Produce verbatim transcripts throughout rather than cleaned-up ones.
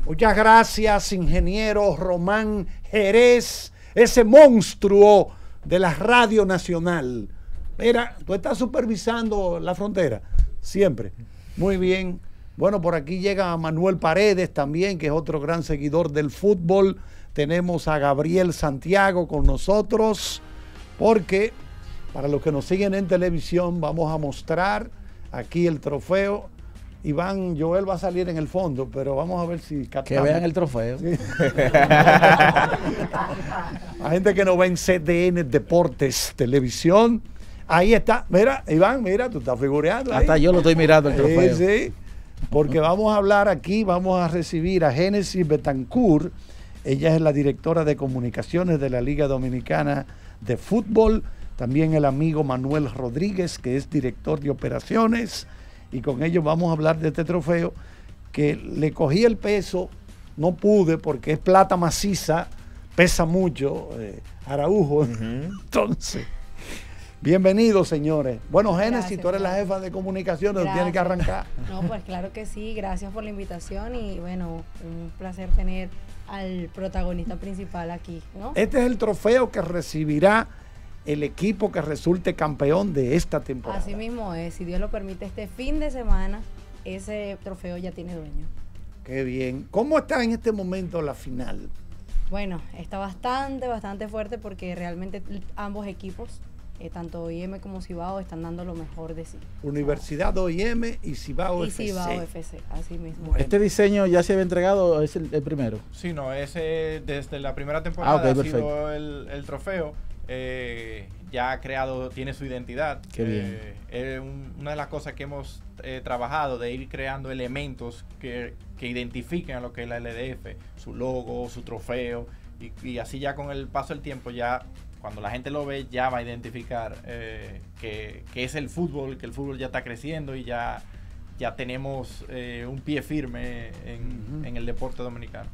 Muchas gracias, ingeniero Román Jerez, ese monstruo de la Radio Nacional. Mira, tú estás supervisando la frontera, siempre. Muy bien. Bueno, por aquí llega Manuel Paredes también, que es otro gran seguidor del fútbol. Tenemos a Gabriel Santiago con nosotros, porque para los que nos siguen en televisión vamos a mostrar aquí el trofeo. Iván Joel va a salir en el fondo, pero vamos a ver si captamos. Que vean el trofeo. Sí. A gente que no ve en C D N Deportes Televisión. Ahí está. Mira, Iván, mira, tú estás figureando ahí. Hasta yo lo estoy mirando el trofeo. Sí, sí. Porque vamos a hablar aquí, vamos a recibir a Génesis Betancourt. Ella es la directora de comunicaciones de la Liga Dominicana de Fútbol. También el amigo Manuel Rodríguez, que es director de operaciones. Y con ellos vamos a hablar de este trofeo que le cogí el peso, no pude porque es plata maciza, pesa mucho, eh, Araujo. Uh-huh. Entonces, bienvenidos, señores. Bueno, Génesis, tú eres la jefa de comunicaciones, tienes que arrancar. No, pues claro que sí, gracias por la invitación y bueno, un placer tener al protagonista principal aquí, ¿no? Este es el trofeo que recibirá el equipo que resulte campeón de esta temporada. Así mismo es, si Dios lo permite, este fin de semana ese trofeo ya tiene dueño. Qué bien. ¿Cómo está en este momento la final? Bueno, está bastante, bastante fuerte porque realmente ambos equipos, eh, tanto O I M como Cibao, están dando lo mejor de sí. Universidad O I M y Cibao y F C. Y Cibao F C, así mismo. Bueno. ¿Este diseño ya se había entregado? ¿Es el, el primero? Sí, no, ese desde la primera temporada ah, okay, ha perfecto. sido el, el trofeo. Eh, ya ha creado, tiene su identidad. Qué bien. Eh, es un, una de las cosas que hemos eh, trabajado, de ir creando elementos que, que identifiquen a lo que es la L D F, su logo, su trofeo, y, y así ya con el paso del tiempo, ya cuando la gente lo ve, ya va a identificar eh, que, que es el fútbol, que el fútbol ya está creciendo y ya, ya tenemos eh, un pie firme en, uh-huh. en el deporte dominicano.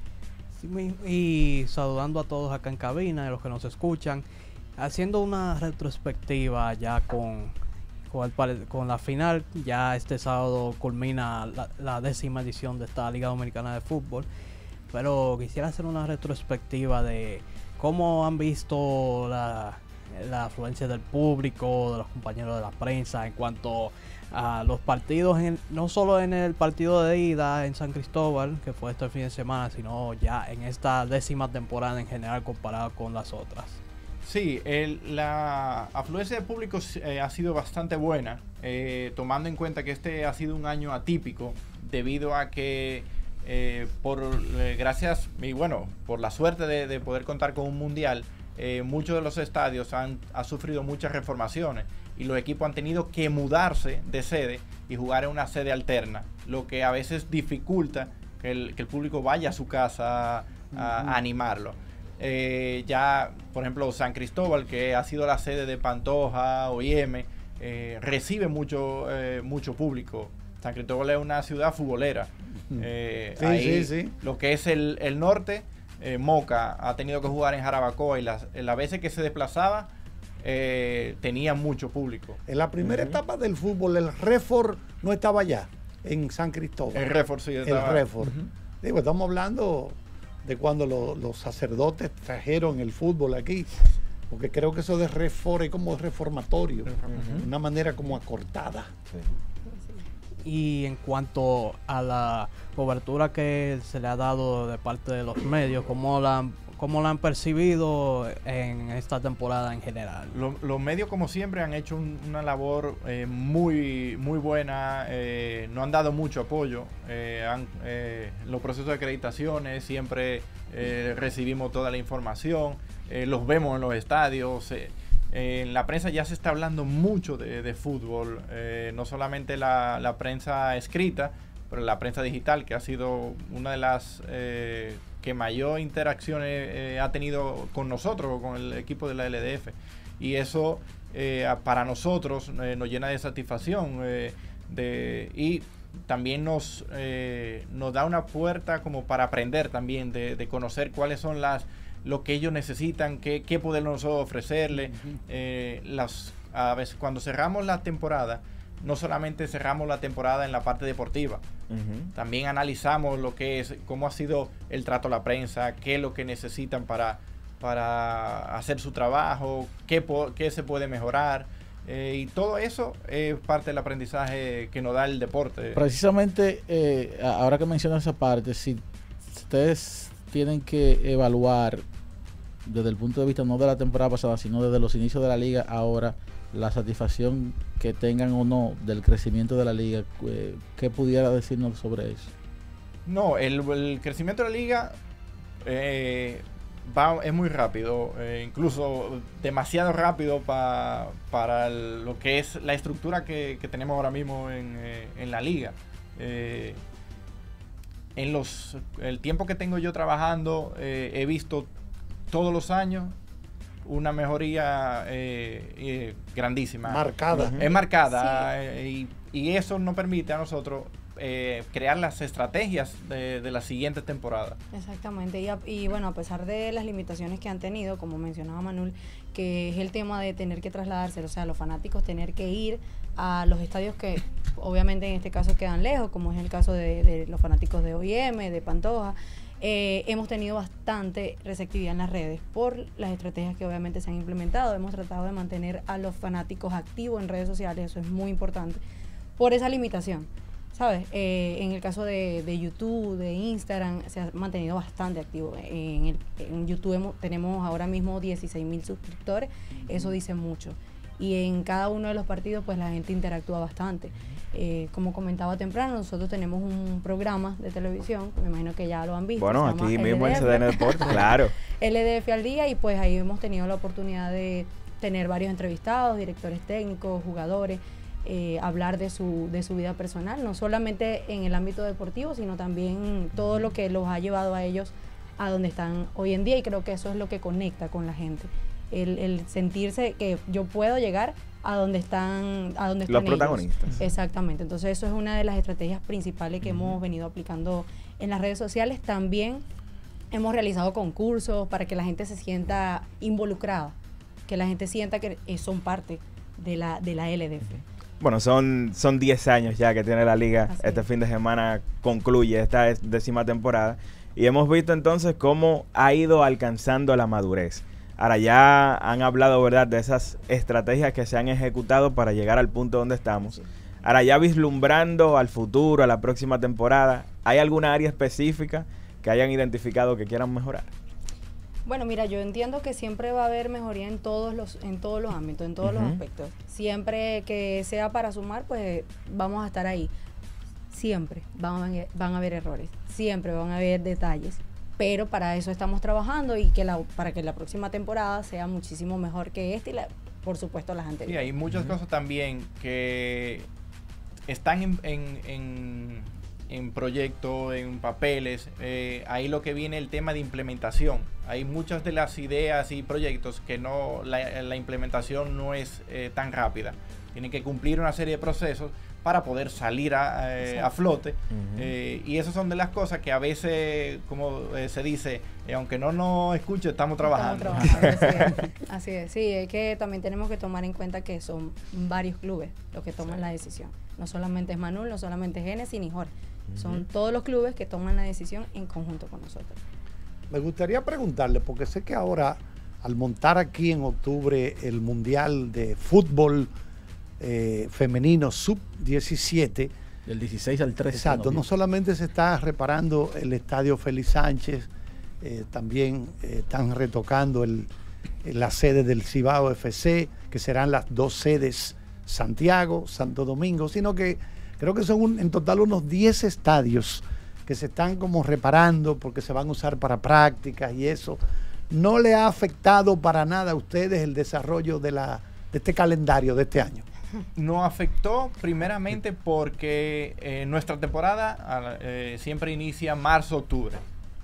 Y saludando a todos acá en cabina, a los que nos escuchan, haciendo una retrospectiva ya con, con, el, con la final. Ya este sábado culmina la, la décima edición de esta Liga Dominicana de Fútbol, pero quisiera hacer una retrospectiva de cómo han visto la, la afluencia del público, de los compañeros de la prensa en cuanto a los partidos, en, no solo en el partido de ida en San Cristóbal, que fue este fin de semana, sino ya en esta décima temporada en general comparado con las otras. Sí, el, la afluencia de público eh, ha sido bastante buena, eh, tomando en cuenta que este ha sido un año atípico debido a que eh, por eh, gracias y bueno por la suerte de, de poder contar con un mundial, eh, muchos de los estadios han, han sufrido muchas reformaciones y los equipos han tenido que mudarse de sede y jugar en una sede alterna, lo que a veces dificulta que el, que el público vaya a su casa a, uh-huh. a animarlo. Eh, ya, por ejemplo, San Cristóbal, que ha sido la sede de Pantoja, O I M, eh, recibe mucho, eh, mucho público. San Cristóbal es una ciudad futbolera. Eh, sí, ahí, sí, sí. Lo que es el, el norte, eh, Moca ha tenido que jugar en Jarabacoa y las, las veces que se desplazaba, Eh, tenía mucho público. En la primera uh-huh. etapa del fútbol, el Refor no estaba allá, en San Cristóbal. El Refor sí estaba. El Refor. Uh-huh. Digo, estamos hablando de cuando lo, los sacerdotes trajeron el fútbol aquí, porque creo que eso de Refor es como reformatorio, uh-huh. una manera como acortada. Sí. Y en cuanto a la cobertura que se le ha dado de parte de los medios, ¿cómo la han ¿Cómo la han percibido en esta temporada en general? Los, los medios, como siempre, han hecho un, una labor eh, muy, muy buena, eh, no han dado mucho apoyo. Eh, han, eh, los procesos de acreditaciones siempre eh, recibimos toda la información, eh, los vemos en los estadios. Eh, eh, en la prensa ya se está hablando mucho de, de fútbol, eh, no solamente la, la prensa escrita, pero la prensa digital, que ha sido una de las eh, que mayor interacciones eh, ha tenido con nosotros, con el equipo de la L D F. Y eso eh, para nosotros eh, nos llena de satisfacción eh, de, y también nos, eh, nos da una puerta como para aprender también, de, de conocer cuáles son las lo que ellos necesitan, qué, qué podemos nosotros ofrecerle. Uh-huh. eh, las, a veces cuando cerramos la temporada, no solamente cerramos la temporada en la parte deportiva, uh-huh. también analizamos lo que es, cómo ha sido el trato a la prensa, qué es lo que necesitan para, para hacer su trabajo, qué, po- qué se puede mejorar. Eh, y todo eso es parte del aprendizaje que nos da el deporte. Precisamente, eh, ahora que mencionas esa parte, si ustedes tienen que evaluar desde el punto de vista no de la temporada pasada, sino desde los inicios de la liga ahora, la satisfacción que tengan o no del crecimiento de la liga, eh, ¿qué pudiera decirnos sobre eso? No, el, el crecimiento de la liga eh, va, es muy rápido, eh, incluso demasiado rápido pa, para el, lo que es la estructura que, que tenemos ahora mismo en, eh, en la liga. Eh, en los el tiempo que tengo yo trabajando, eh, he visto todos los años una mejoría eh, eh, grandísima. Marcada. Es marcada, Sí. eh, y, y eso nos permite a nosotros eh, crear las estrategias de, de la siguiente temporada. Exactamente, y, a- y bueno, a pesar de las limitaciones que han tenido, como mencionaba Manuel, que es el tema de tener que trasladarse, o sea, los fanáticos tener que ir a los estadios que obviamente en este caso quedan lejos, como es el caso de, de los fanáticos de O I M, de Pantoja. Eh, hemos tenido bastante receptividad en las redes por las estrategias que obviamente se han implementado. Hemos tratado de mantener a los fanáticos activos en redes sociales, eso es muy importante, por esa limitación, ¿sabes? Eh, en el caso de, de YouTube, de Instagram, se ha mantenido bastante activo. En, el, en YouTube hemos, tenemos ahora mismo dieciséis mil suscriptores, eso dice mucho. Y en cada uno de los partidos, pues la gente interactúa bastante. Eh, como comentaba temprano, nosotros tenemos un programa de televisión, me imagino que ya lo han visto. Bueno, se llama aquí mismo en L D F. C D N Deportes, claro. L D F al día, y pues ahí hemos tenido la oportunidad de tener varios entrevistados, directores técnicos, jugadores, eh, hablar de su, de su vida personal, no solamente en el ámbito deportivo, sino también todo lo que los ha llevado a ellos a donde están hoy en día, y creo que eso es lo que conecta con la gente. El, el sentirse que yo puedo llegar a donde están, a donde están Los ellos. protagonistas. Exactamente. Entonces eso es una de las estrategias principales que uh-huh. hemos venido aplicando en las redes sociales. También hemos realizado concursos para que la gente se sienta involucrada, que la gente sienta que son parte de la, de la L D F. Bueno, son son diez años ya que tiene la liga. Así este es. Fin de semana concluye esta décima temporada y hemos visto entonces cómo ha ido alcanzando la madurez. Ahora ya han hablado, ¿verdad?, de esas estrategias que se han ejecutado para llegar al punto donde estamos. Ahora ya vislumbrando al futuro, a la próxima temporada, ¿hay alguna área específica que hayan identificado que quieran mejorar? Bueno, mira, yo entiendo que siempre va a haber mejoría en todos los en todos los ámbitos, en todos uh-huh. los aspectos. Siempre que sea para sumar, pues vamos a estar ahí. Siempre van a, van a haber errores, siempre van a haber detalles. Pero para eso estamos trabajando y que la, para que la próxima temporada sea muchísimo mejor que esta y la, por supuesto las anteriores. Sí, hay muchas uh-huh. cosas también que están en, en, en, en proyectos, en papeles. Eh, ahí lo que viene el tema de implementación. Hay muchas de las ideas y proyectos que no la, la implementación no es eh, tan rápida. Tienen que cumplir una serie de procesos para poder salir a, eh, a flote. Uh-huh. eh, y esas son de las cosas que a veces, como eh, se dice, eh, aunque no nos escuche, estamos trabajando. Estamos trabajando, así es. Así es, sí, es que también tenemos que tomar en cuenta que son varios clubes los que toman sí. la decisión. No solamente es Manuel, no solamente es Génesis ni Jorge. Uh-huh. Son todos los clubes que toman la decisión en conjunto con nosotros. Me gustaría preguntarle, porque sé que ahora, al montar aquí en octubre el Mundial de Fútbol Eh, femenino sub diecisiete, del dieciséis al trece. Exacto, no solamente se está reparando el estadio Félix Sánchez, eh, también eh, están retocando el, la sede del Cibao F C, que serán las dos sedes Santiago, Santo Domingo, sino que creo que son un, en total unos diez estadios que se están como reparando porque se van a usar para prácticas y eso. ¿No le ha afectado para nada a ustedes el desarrollo de, la, de este calendario de este año? Nos afectó primeramente porque eh, nuestra temporada eh, siempre inicia marzo-octubre.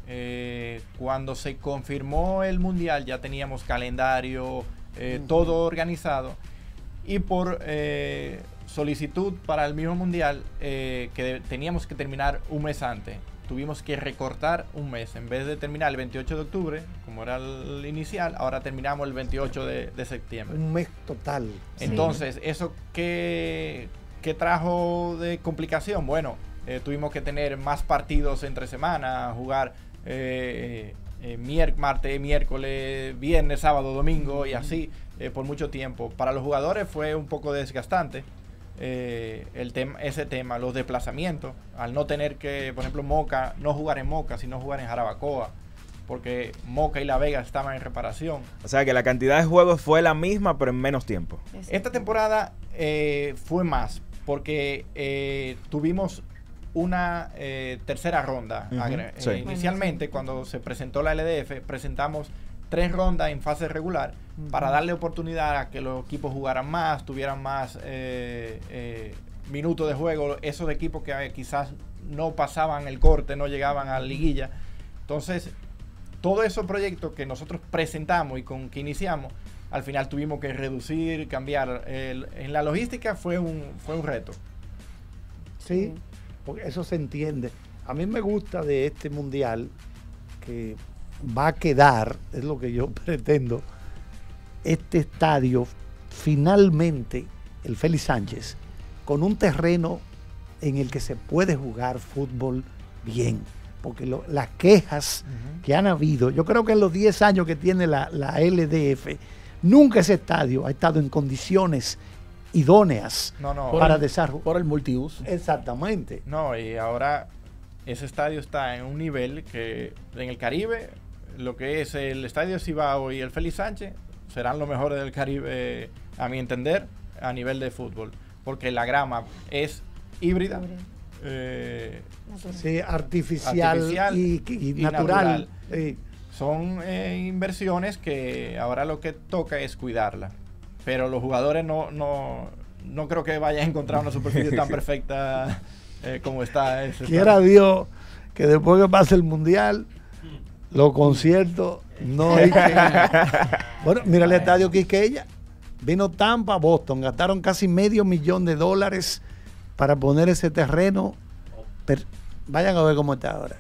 Eh, cuando se confirmó el Mundial ya teníamos calendario, eh, uh-huh. todo organizado. Y por eh, solicitud para el mismo Mundial, eh, que teníamos que terminar un mes antes. Tuvimos que recortar un mes. En vez de terminar el veintiocho de octubre, como era el inicial, ahora terminamos el veintiocho de, de septiembre. Un mes total. Entonces, sí. ¿eso qué, ¿qué trajo de complicación? Bueno, eh, tuvimos que tener más partidos entre semana, jugar eh, eh, mier martes, miércoles, viernes, sábado, domingo y así eh, por mucho tiempo. Para los jugadores fue un poco desgastante eh, el tema, ese tema, los desplazamientos, al no tener que, por ejemplo, Moca, no jugar en Moca, sino jugar en Jarabacoa, porque Moca y La Vega estaban en reparación. O sea que la cantidad de juegos fue la misma, pero en menos tiempo. Esta temporada eh, fue más, porque eh, tuvimos una eh, tercera ronda. Uh-huh, eh, sí. Inicialmente, cuando se presentó la L D F, presentamos tres rondas en fase regular uh-huh. para darle oportunidad a que los equipos jugaran más, tuvieran más eh, eh, minutos de juego, esos equipos que eh, quizás no pasaban el corte, no llegaban a la liguilla. Entonces, todos esos proyectos que nosotros presentamos y con que iniciamos, al final tuvimos que reducir, cambiar. El, en la logística fue un, fue un reto. Sí, porque eso se entiende. A mí me gusta de este mundial que va a quedar, es lo que yo pretendo, este estadio finalmente, el Félix Sánchez, con un terreno en el que se puede jugar fútbol bien. Porque lo, las quejas uh-huh. que han habido, yo creo que en los diez años que tiene la, la L D F, nunca ese estadio ha estado en condiciones idóneas no, no, para el, desarrollar. Por el multiuso. Exactamente. No, y ahora ese estadio está en un nivel que en el Caribe, lo que es el Estadio Cibao y el Félix Sánchez, serán los mejores del Caribe, a mi entender, a nivel de fútbol. Porque la grama es híbrida. Eh, sí, artificial, artificial y, y, y natural. natural. Sí. Son eh, inversiones que ahora lo que toca es cuidarla. Pero los jugadores no, no, no creo que vayan a encontrar una superficie tan perfecta eh, como está. Ese Quiera estadio. Dios que después que pase el mundial, los conciertos no hay que... Bueno, mira el estadio Quisqueya. Vino Tampa, Boston, gastaron casi medio millón de dólares para poner ese terreno. Pero vayan a ver cómo está ahora.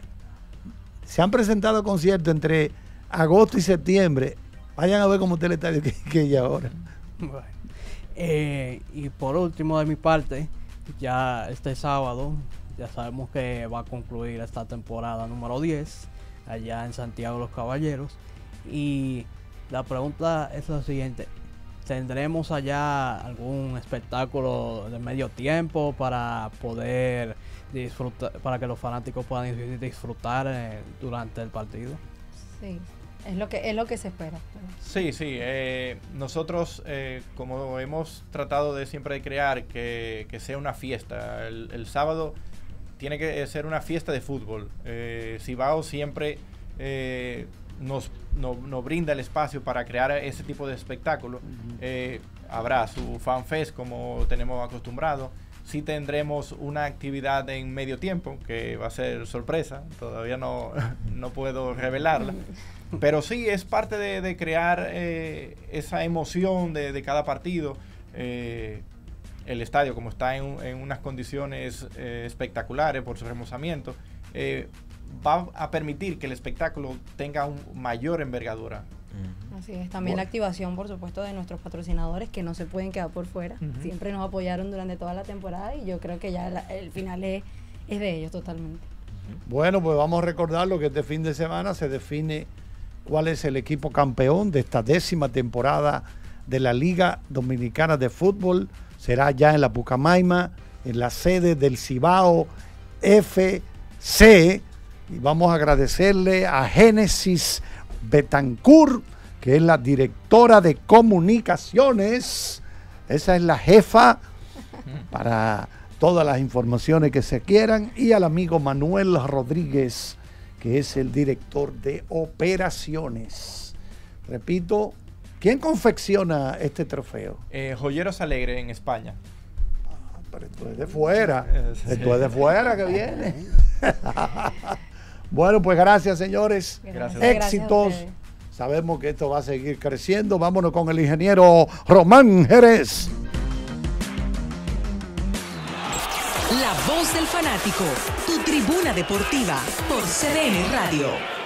Se han presentado conciertos entre agosto y septiembre. Vayan a ver cómo está el estadio Quisqueya ahora. Bueno, eh, y por último de mi parte, ya este sábado, ya sabemos que va a concluir esta temporada número diez, allá en Santiago de los Caballeros. Y la pregunta es la siguiente: ¿tendremos allá algún espectáculo de medio tiempo para poder disfrutar, para que los fanáticos puedan disfrutar eh, durante el partido? Sí, es lo que es lo que se espera. Sí, sí. Eh, nosotros, eh, como hemos tratado de siempre de crear, que, que sea una fiesta. El, el sábado tiene que ser una fiesta de fútbol. Eh, Cibao siempre eh, nos, no, nos brinda el espacio para crear ese tipo de espectáculo. Eh, habrá su fanfest como tenemos acostumbrado. Sí tendremos una actividad en medio tiempo que va a ser sorpresa. Todavía no, no puedo revelarla. Pero sí es parte de, de crear eh, esa emoción de, de cada partido. Eh, el estadio, como está en, en unas condiciones eh, espectaculares por su remozamiento, eh, va a permitir que el espectáculo tenga un mayor envergadura. Así es, también bueno. La activación, por supuesto, de nuestros patrocinadores que no se pueden quedar por fuera. Uh-huh. Siempre nos apoyaron durante toda la temporada y yo creo que ya la, el final es, es de ellos totalmente. Bueno, pues vamos a recordarlo que este fin de semana se define cuál es el equipo campeón de esta décima temporada de la Liga Dominicana de Fútbol. Será ya en la Pucamaima, en la sede del Cibao F C. Y vamos a agradecerle a Génesis Betancourt, que es la directora de comunicaciones. Esa es la jefa para todas las informaciones que se quieran. Y al amigo Manuel Rodríguez, que es el director de operaciones. Repito, ¿quién confecciona este trofeo? Eh, Joyeros Alegre en España. Ah, pero esto es de fuera. Sí. Esto es de fuera que viene. Bueno, pues gracias, señores. Gracias. Éxitos. Gracias. Sabemos que esto va a seguir creciendo. Vámonos con el ingeniero Román Jerez. La voz del fanático, tu tribuna deportiva por C D N Radio.